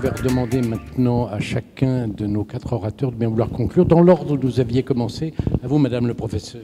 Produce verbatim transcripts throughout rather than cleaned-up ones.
vais redemander maintenant à chacun de nos quatre orateurs de bien vouloir conclure. Dans l'ordre où vous aviez commencé, à vous, Madame le Professeur.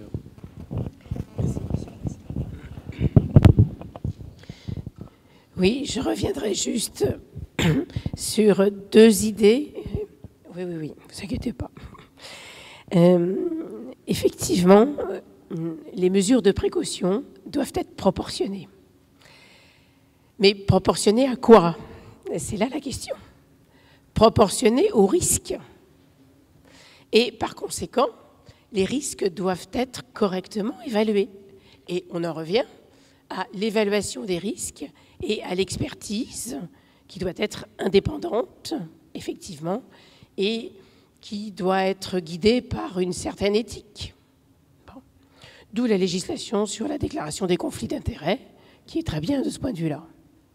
Oui, je reviendrai juste sur deux idées. Oui, oui, oui, ne vous inquiétez pas. Euh, effectivement, les mesures de précaution doivent être proportionnées. Mais proportionnées à quoi? C'est là la question. Proportionnées au risque. Et par conséquent, les risques doivent être correctement évalués. Et on en revient à l'évaluation des risques et à l'expertise qui doit être indépendante, effectivement, et qui doit être guidée par une certaine éthique. Bon. D'où la législation sur la déclaration des conflits d'intérêts, qui est très bien de ce point de vue-là.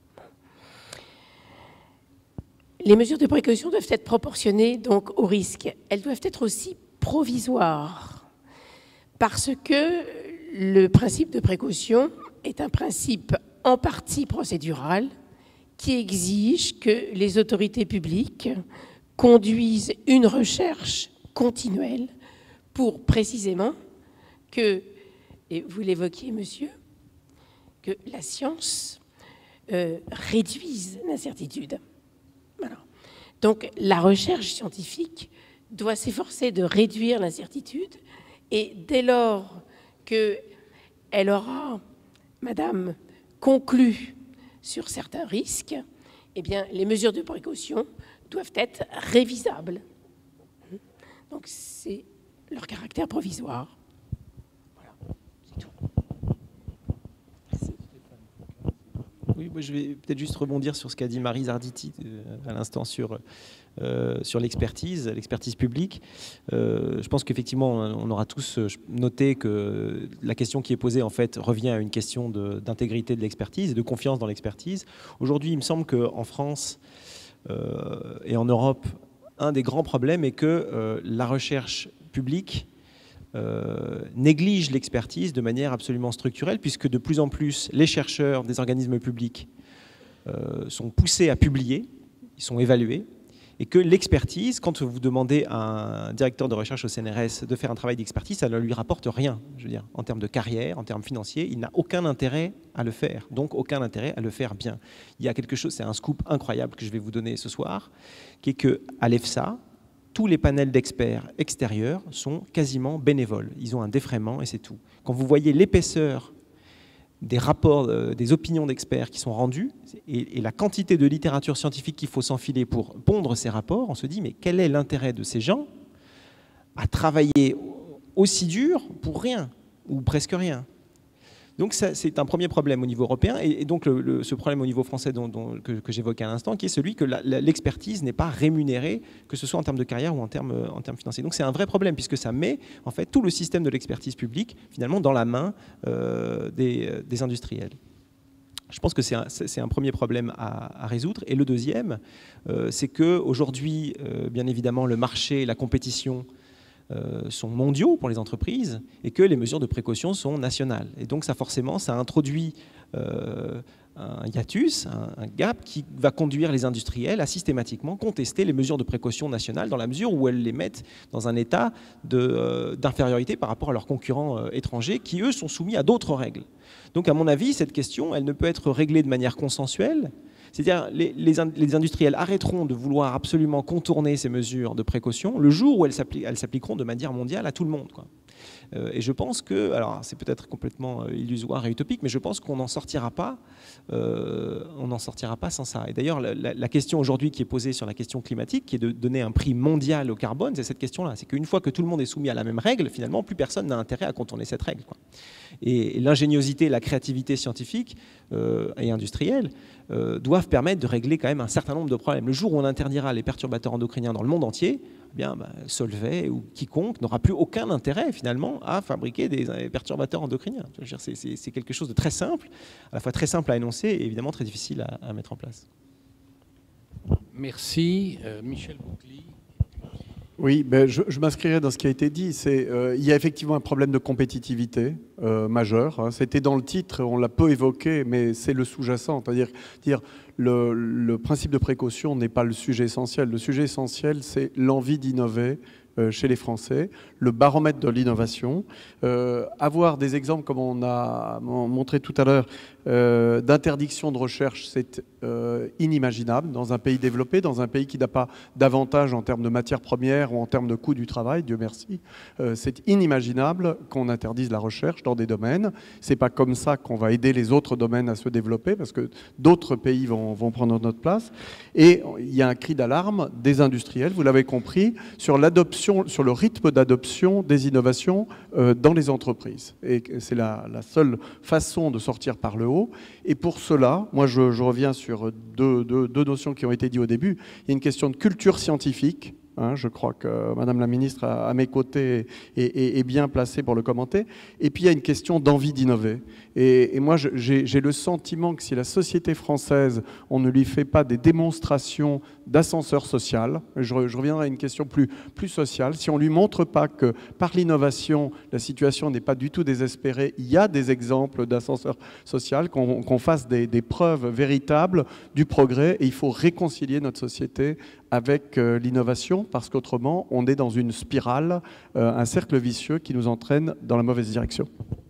Les mesures de précaution doivent être proportionnées donc, au risque. Elles doivent être aussi provisoires, parce que le principe de précaution est un principe en partie procédural qui exige que les autorités publiques conduisent une recherche continuelle pour précisément que, et vous l'évoquiez, monsieur, que la science euh, réduise l'incertitude. Voilà. Donc la recherche scientifique doit s'efforcer de réduire l'incertitude et dès lors qu'elle aura, madame, conclu sur certains risques, eh bien, les mesures de précaution doivent être révisables. Donc c'est leur caractère provisoire. Voilà, c'est tout. Merci. Oui, moi je vais peut-être juste rebondir sur ce qu'a dit Maryse Arditi euh, à l'instant sur, euh, sur l'expertise, l'expertise publique. Euh, je pense qu'effectivement, on aura tous noté que la question qui est posée, en fait, revient à une question d'intégrité de, de l'expertise et de confiance dans l'expertise. Aujourd'hui, il me semble qu'en France euh, et en Europe, un des grands problèmes est que euh, la recherche publique Euh, néglige l'expertise de manière absolument structurelle, puisque de plus en plus les chercheurs des organismes publics euh, sont poussés à publier, ils sont évalués, et que l'expertise, quand vous demandez à un directeur de recherche au C N R S de faire un travail d'expertise, ça ne lui rapporte rien, je veux dire, en termes de carrière, en termes financiers, il n'a aucun intérêt à le faire, donc aucun intérêt à le faire bien. Il y a quelque chose, c'est un scoop incroyable que je vais vous donner ce soir, qui est qu'à l'EFSA, tous les panels d'experts extérieurs sont quasiment bénévoles. Ils ont un défraiement et c'est tout. Quand vous voyez l'épaisseur des rapports, euh, des opinions d'experts qui sont rendues et, et la quantité de littérature scientifique qu'il faut s'enfiler pour pondre ces rapports, on se dit mais quel est l'intérêt de ces gens à travailler aussi dur pour rien ou presque rien? Donc c'est un premier problème au niveau européen et, et donc le, le, ce problème au niveau français dont, dont, que, que j'évoquais à l'instant, qui est celui que l'expertise n'est pas rémunérée, que ce soit en termes de carrière ou en termes, en termes financiers. Donc c'est un vrai problème puisque ça met en fait tout le système de l'expertise publique finalement dans la main euh, des, des industriels. Je pense que c'est un, un premier problème à, à résoudre. Et le deuxième, euh, c'est qu'aujourd'hui, euh, bien évidemment, le marché, la compétition Euh, sont mondiaux pour les entreprises et que les mesures de précaution sont nationales. Et donc ça forcément, ça introduit euh, un hiatus, un, un gap qui va conduire les industriels à systématiquement contester les mesures de précaution nationales dans la mesure où elles les mettent dans un état d'infériorité euh, par rapport à leurs concurrents euh, étrangers qui, eux, sont soumis à d'autres règles. Donc à mon avis, cette question, elle ne peut être réglée de manière consensuelle. C'est-à-dire les, les, les industriels arrêteront de vouloir absolument contourner ces mesures de précaution le jour où elles s'appliqueront de manière mondiale à tout le monde, quoi. Euh, et je pense que, alors c'est peut-être complètement illusoire et utopique, mais je pense qu'on n'en sortira pas, euh, on n'en sortira pas sans ça. Et d'ailleurs, la, la, la question aujourd'hui qui est posée sur la question climatique, qui est de donner un prix mondial au carbone, c'est cette question-là. C'est qu'une fois que tout le monde est soumis à la même règle, finalement, plus personne n'a intérêt à contourner cette règle, quoi. Et, et l'ingéniosité, la créativité scientifique euh, et industrielle euh, doivent permettre de régler quand même un certain nombre de problèmes. Le jour où on interdira les perturbateurs endocriniens dans le monde entier, eh bien, bah, Solvay ou quiconque n'aura plus aucun intérêt finalement à fabriquer des perturbateurs endocriniens. C'est quelque chose de très simple, à la fois très simple à énoncer et évidemment très difficile à, à mettre en place. Merci. Euh, Michel Boucli. Oui, ben je, je m'inscrirai dans ce qui a été dit. C'est, euh, il y a effectivement un problème de compétitivité euh, majeur. Hein. C'était dans le titre, on l'a peu évoqué, mais c'est le sous-jacent. C'est-à-dire, dire le, le principe de précaution n'est pas le sujet essentiel. Le sujet essentiel, c'est l'envie d'innover euh, chez les Français, le baromètre de l'innovation. Euh, avoir des exemples, comme on a montré tout à l'heure, euh, d'interdiction de recherche, c'est euh, inimaginable dans un pays développé, dans un pays qui n'a pas d'avantage en termes de matières premières ou en termes de coût du travail, Dieu merci. Euh, c'est inimaginable qu'on interdise la recherche dans des domaines. C'est pas comme ça qu'on va aider les autres domaines à se développer, parce que d'autres pays vont, vont prendre notre place. Et il y a un cri d'alarme des industriels, vous l'avez compris, sur l'adoption, sur le rythme d'adoption des innovations euh, dans les entreprises. Et c'est la, la seule façon de sortir par le haut. Et pour cela, moi je, je reviens sur deux, deux, deux notions qui ont été dites au début. Il y a une question de culture scientifique. Hein, je crois que Madame la Ministre, à, à mes côtés, est, est, est bien placée pour le commenter. Et puis il y a une question d'envie d'innover. Et, et moi, j'ai le sentiment que si la société française, on ne lui fait pas des démonstrations d'ascenseur social, je, je reviendrai à une question plus, plus sociale, si on ne lui montre pas que par l'innovation, la situation n'est pas du tout désespérée, il y a des exemples d'ascenseur social, qu'on qu'on fasse des, des preuves véritables du progrès, et il faut réconcilier notre société avec euh, l'innovation, parce qu'autrement, on est dans une spirale, euh, un cercle vicieux qui nous entraîne dans la mauvaise direction.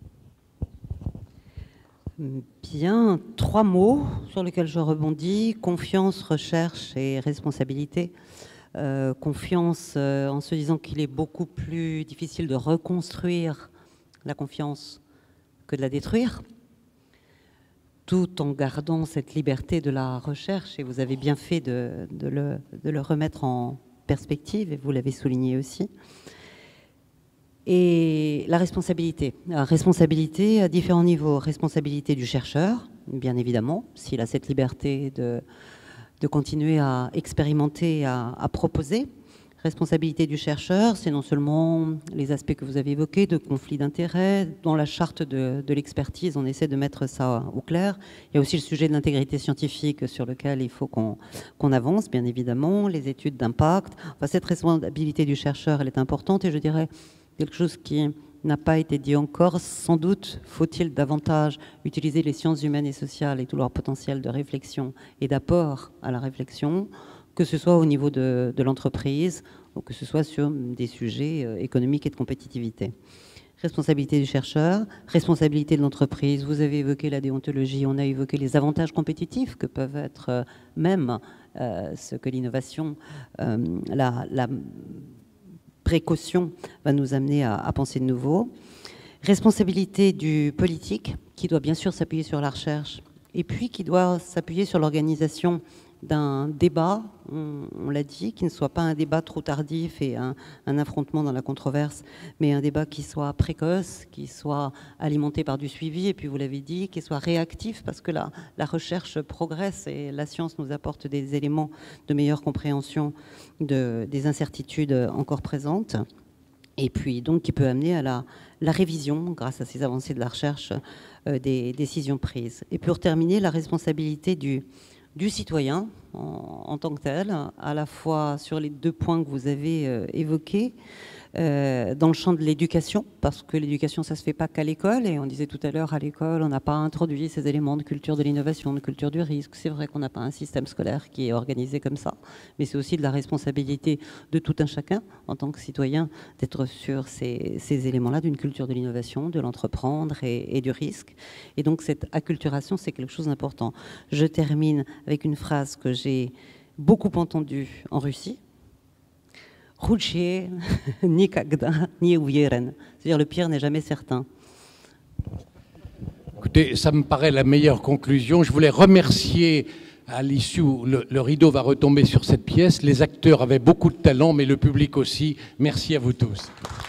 Bien, trois mots sur lesquels je rebondis: confiance, recherche et responsabilité. Euh, confiance euh, en se disant qu'il est beaucoup plus difficile de reconstruire la confiance que de la détruire, tout en gardant cette liberté de la recherche, et vous avez bien fait de, de, le, de le remettre en perspective, et vous l'avez souligné aussi. Et la responsabilité. La responsabilité à différents niveaux. Responsabilité du chercheur, bien évidemment, s'il a cette liberté de, de continuer à expérimenter, à, à proposer. Responsabilité du chercheur, c'est non seulement les aspects que vous avez évoqués, de conflit d'intérêts. Dans la charte de, de l'expertise, on essaie de mettre ça au clair. Il y a aussi le sujet de l'intégrité scientifique sur lequel il faut qu'on qu'on avance, bien évidemment, les études d'impact. Enfin, cette responsabilité du chercheur, elle est importante, et je dirais quelque chose qui n'a pas été dit encore. Sans doute faut-il davantage utiliser les sciences humaines et sociales et tout leur potentiel de réflexion et d'apport à la réflexion, que ce soit au niveau de, de l'entreprise ou que ce soit sur des sujets économiques et de compétitivité. Responsabilité du chercheur, responsabilité de l'entreprise. Vous avez évoqué la déontologie, on a évoqué les avantages compétitifs que peuvent être même euh, ce que l'innovation, euh, la, la précaution va nous amener à, à penser de nouveau. Responsabilité du politique, qui doit bien sûr s'appuyer sur la recherche, et puis qui doit s'appuyer sur l'organisation d'un débat, on, on l'a dit, qui ne soit pas un débat trop tardif et un, un affrontement dans la controverse, mais un débat qui soit précoce, qui soit alimenté par du suivi, et puis vous l'avez dit, qui soit réactif, parce que la, la recherche progresse et la science nous apporte des éléments de meilleure compréhension de, des incertitudes encore présentes, et puis donc qui peut amener à la, la révision, grâce à ces avancées de la recherche, euh, des décisions prises. Et pour terminer, la responsabilité du du citoyen en, en tant que tel, à la fois sur les deux points que vous avez euh, évoqués, euh, dans le champ de l'éducation, parce que l'éducation, ça ne se fait pas qu'à l'école, et on disait tout à l'heure, à l'école, on n'a pas introduit ces éléments de culture de l'innovation, de culture du risque. C'est vrai qu'on n'a pas un système scolaire qui est organisé comme ça, mais c'est aussi de la responsabilité de tout un chacun, en tant que citoyen, d'être sur ces, ces éléments-là, d'une culture de l'innovation, de l'entreprendre et, et du risque. Et donc cette acculturation, c'est quelque chose d'important. Je termine avec une phrase que j'ai beaucoup entendue en Russie. C'est-à-dire le pire n'est jamais certain. Écoutez, ça me paraît la meilleure conclusion. Je voulais remercier, à l'issue, le, le rideau va retomber sur cette pièce. Les acteurs avaient beaucoup de talent, mais le public aussi. Merci à vous tous.